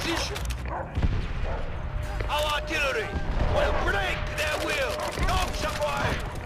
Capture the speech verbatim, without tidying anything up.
position. Our artillery will break their will. Dogs are quiet.